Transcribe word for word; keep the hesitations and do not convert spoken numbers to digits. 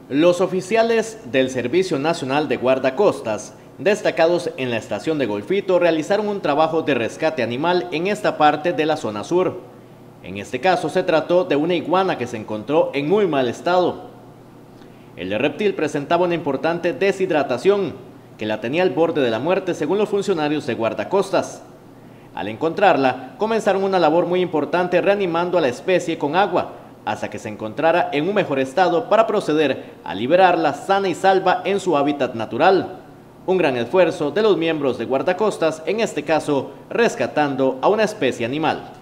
Los oficiales del Servicio Nacional de Guardacostas, destacados en la estación de Golfito, realizaron un trabajo de rescate animal en esta parte de la zona sur. En este caso se trató de una iguana que se encontró en muy mal estado. El reptil presentaba una importante deshidratación que la tenía al borde de la muerte, según los funcionarios de guardacostas. Al encontrarla, comenzaron una labor muy importante reanimando a la especie con agua, hasta que se encontrara en un mejor estado para proceder a liberarla sana y salva en su hábitat natural. Un gran esfuerzo de los miembros de guardacostas, en este caso rescatando a una especie animal.